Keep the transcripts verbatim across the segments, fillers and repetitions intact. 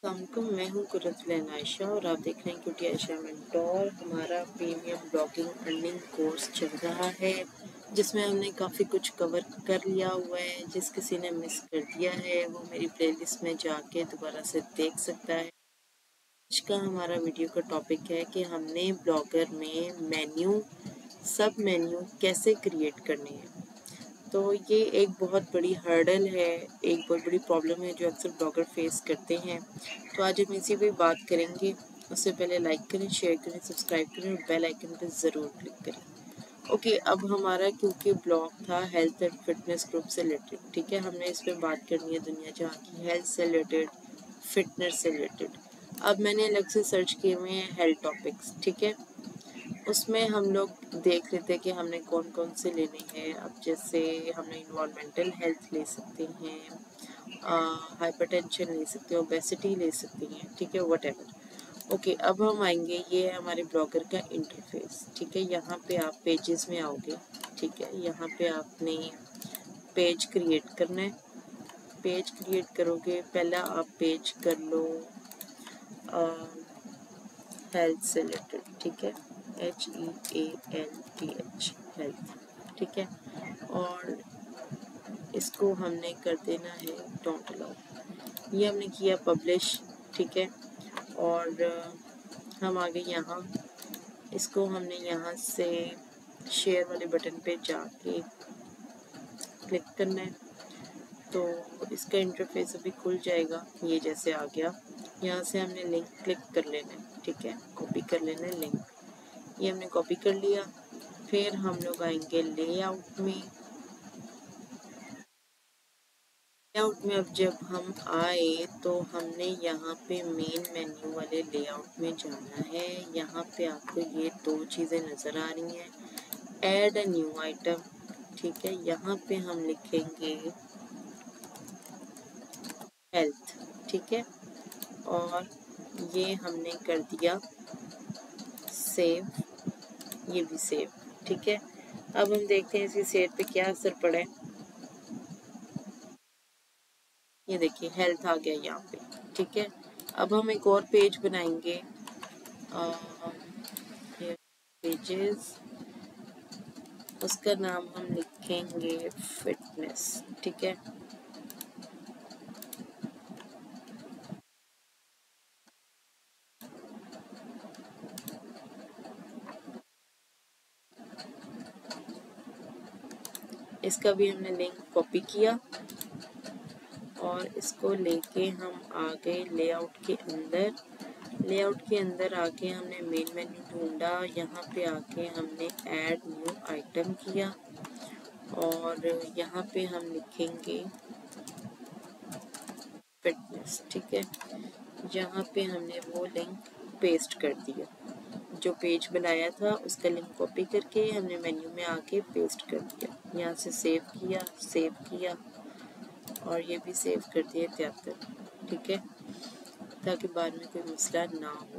अस्सलामुअलैकुम, मैं हूँ कुर्रतुल आयशा और आप देख रहे हैं क्यूटी आयशा मेंटोर। हमारा प्रीमियम ब्लॉगिंग अर्निंग कोर्स चल रहा है जिसमें हमने काफ़ी कुछ कवर कर लिया हुआ है। जिस किसी ने मिस कर दिया है वो मेरी प्लेलिस्ट में जाके दोबारा से देख सकता है। आज का हमारा वीडियो का टॉपिक है कि हमने ब्लॉगर में मेन्यू सब मेन्यू कैसे क्रिएट करने हैं। तो ये एक बहुत बड़ी हर्डल है, एक बहुत बड़ी प्रॉब्लम है जो अक्सर ब्लॉगर फेस करते हैं। तो आज हम इसी पे बात करेंगे। उससे पहले लाइक करें, शेयर करें, सब्सक्राइब करें और बेल आइकन पर ज़रूर क्लिक करें। ओके, अब हमारा क्योंकि ब्लॉग था हेल्थ एंड फिटनेस ग्रुप से रिलेटेड, ठीक है, हमने इस पर बात करनी है दुनिया जहाँ की हेल्थ से रिलेटेड, फिटनेस से रिलेटेड। अब मैंने अलग से सर्च किए हुए हैं हेल्थ टॉपिक्स, ठीक है। उसमें हम लोग देख लेते हैं कि हमने कौन कौन से लेने हैं। अब जैसे हमने इन्वायरमेंटल हेल्थ ले सकते हैं, हाइपरटेंशन ले सकते हैं, ओबेसिटी ले सकते हैं, ठीक है, वट एवर। ओके, अब हम आएंगे, ये है हमारे ब्लॉगर का इंटरफेस, ठीक है। यहाँ पे आप पेजेस में आओगे, ठीक है। यहाँ पे आपने पेज क्रिएट करना है। पेज क्रिएट करोगे, पहला आप पेज कर लो हेल्थ से रिलेटेड, ठीक है, H E A L T H health, ठीक है। और इसको हमने कर देना है डोंट अलाउ। ये हमने किया पब्लिश, ठीक है। और हम आगे यहाँ इसको हमने यहाँ से शेयर वाले बटन पे जाके क्लिक करना है। तो इसका इंटरफेस अभी खुल जाएगा, ये जैसे आ गया। यहाँ से हमने लिंक क्लिक कर लेना है, ठीक है, कॉपी कर लेना है लिंक। ये हमने कॉपी कर लिया। फिर हम लोग आएंगे लेआउट में। लेआउट में अब जब हम आए तो हमने यहाँ पे मेन मेन्यू वाले लेआउट में जाना है। यहाँ पे आपको ये दो चीज़ें नज़र आ रही हैं, ऐड अ न्यू आइटम, ठीक है। यहाँ पे हम लिखेंगे हेल्थ, ठीक है। और ये हमने कर दिया सेव, ये भी सेव, ठीक है। अब हम देखते हैं इसकी सेव पे क्या असर पड़ा है। ये देखिए हेल्थ आ गया यहाँ पे, ठीक है। अब हम एक और पेज बनाएंगे, पेजेस, उसका नाम हम लिखेंगे फिटनेस, ठीक है। इसका भी हमने लिंक कॉपी किया और इसको लेके हम आ गए लेआउट के अंदर। लेआउट के अंदर आके हमने मेन मेन्यू ढूंढा, यहाँ पे आके हमने ऐड न्यू आइटम किया और यहाँ पे हम लिखेंगे फिटनेस, ठीक है। यहाँ पे हमने वो लिंक पेस्ट कर दिया, जो पेज बनाया था उसका लिंक कॉपी करके हमने मेन्यू में आके पेस्ट कर दिया। यहाँ से सेव किया, सेव किया और ये भी सेव कर दिया तिहत्तर, ठीक है, ताकि बाद में कोई मसला ना हो।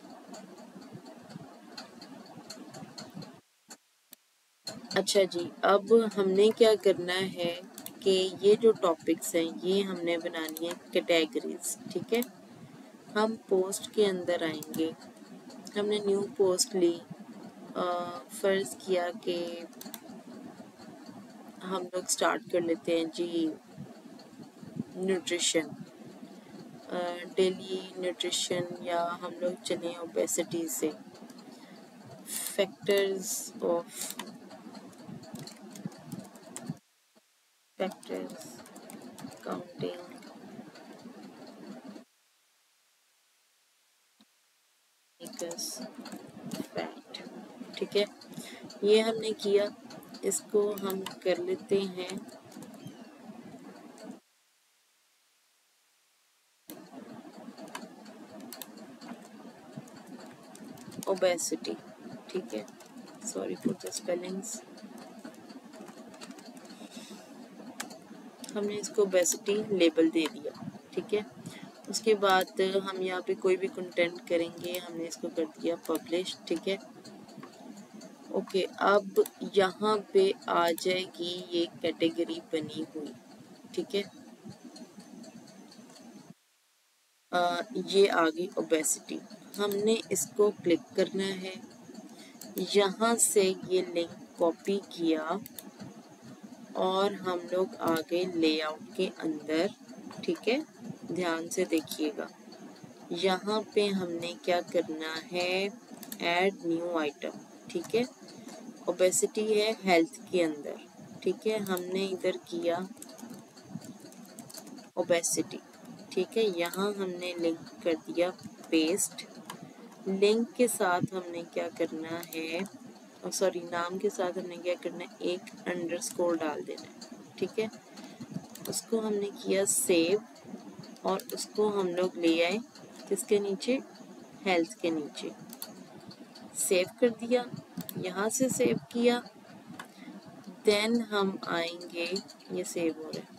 अच्छा जी, अब हमने क्या करना है कि ये जो टॉपिक्स हैं ये हमने बनानी है कैटेगरीज, ठीक है। हम पोस्ट के अंदर आएंगे, हमने न्यू पोस्ट ली, फ़र्ज़ किया कि हम लोग स्टार्ट कर लेते हैं जी न्यूट्रिशन, डेली न्यूट्रिशन, या हम लोग चलें ओबेसिटी से, factors of factors counting fact, ठीक है। ये हमने किया, इसको हम कर लेते हैं ओबेसिटी, ठीक है, सॉरी फॉर द स्पेलिंग्स। हमने इसको ओबेसिटी लेबल दे दिया, ठीक है। उसके बाद हम यहाँ पे कोई भी कंटेंट करेंगे, हमने इसको कर दिया पब्लिश, ठीक है। ओके, अब यहाँ पे आ जाएगी ये कैटेगरी बनी हुई, ठीक है। आ, ये आ गई ओबेसिटी। हमने इसको क्लिक करना है, यहाँ से ये लिंक कॉपी किया और हम लोग आ गए लेआउट के अंदर। ठीक है, ध्यान से देखिएगा, यहाँ पे हमने क्या करना है, ऐड न्यू आइटम। ठीक है, ओबेसिटी है हेल्थ के अंदर। ठीक है, हमने इधर किया ओबेसिटी। ठीक है, यहाँ हमने लिंक कर दिया पेस्ट। लिंक के साथ हमने क्या करना है, सॉरी नाम के साथ हमने क्या करना है, एक अंडरस्कोर डाल देना है। ठीक है, उसको हमने किया सेव और उसको हम लोग ले आए किसके नीचे, हेल्थ के नीचे। सेव कर दिया, यहाँ से सेव किया, देन हम आएंगे, ये सेव हो रहा है,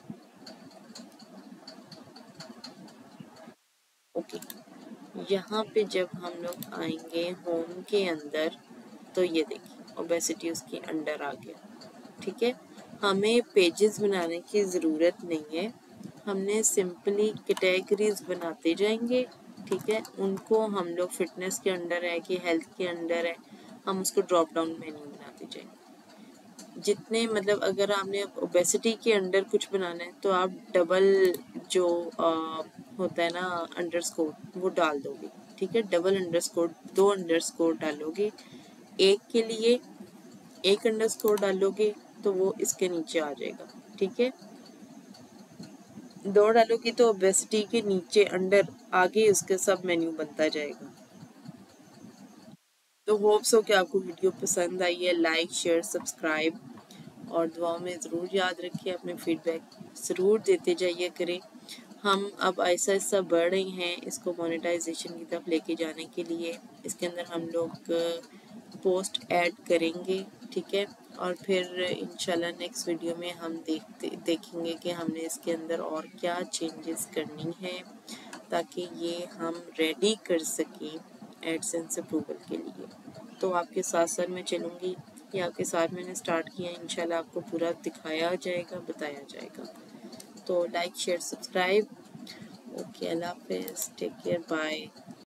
ओके। यहाँ पे जब हम लोग आएंगे होम के अंदर तो ये देखिए ओबेसिटी उसके अंडर आ गया। ठीक है, हमें पेजेस बनाने की ज़रूरत नहीं है, हमने सिंपली कैटेगरीज बनाते जाएंगे। ठीक है, उनको हम लोग फिटनेस के अंडर है कि हेल्थ के अंडर है, हम उसको ड्रॉप डाउन मेन्यू बनाते जाएंगे। जितने मतलब अगर आपने ओबेसिटी के अंडर कुछ बनाना है तो आप डबल जो आ, होता है ना अंडरस्कोर, वो डाल दोगे। ठीक है, डबल अंडरस्कोर, दो अंडरस्कोर डालोगे, एक के लिए एक अंडरस्कोर डालोगे तो वो इसके नीचे आ जाएगा। ठीक है, दो डालोगे तो ओबेसिटी के नीचे अंडर आगे उसके सब मेन्यू बनता जाएगा। तो होप्स हो कि आपको वीडियो पसंद आई है। लाइक शेयर सब्सक्राइब और दुआओं में ज़रूर याद रखिए, अपने फीडबैक ज़रूर देते जाइए करें। हम अब ऐसा ऐसा बढ़ रहे हैं इसको मोनेटाइजेशन की तरफ लेके जाने के लिए। इसके अंदर हम लोग पोस्ट ऐड करेंगे। ठीक है, और फिर इंशाल्लाह नेक्स्ट वीडियो में हम देखते देखेंगे कि हमने इसके अंदर और क्या चेंजेस करनी है ताकि ये हम रेडी कर सकें एडसेंस अप्रूवल के लिए। तो आपके साथ साथ मैं चलूँगी, ये आपके साथ मैंने स्टार्ट किया, इंशाल्लाह आपको पूरा दिखाया जाएगा, बताया जाएगा। तो लाइक शेयर सब्सक्राइब, ओके, अल्लाह हाफिज़, टेक केयर, बाय।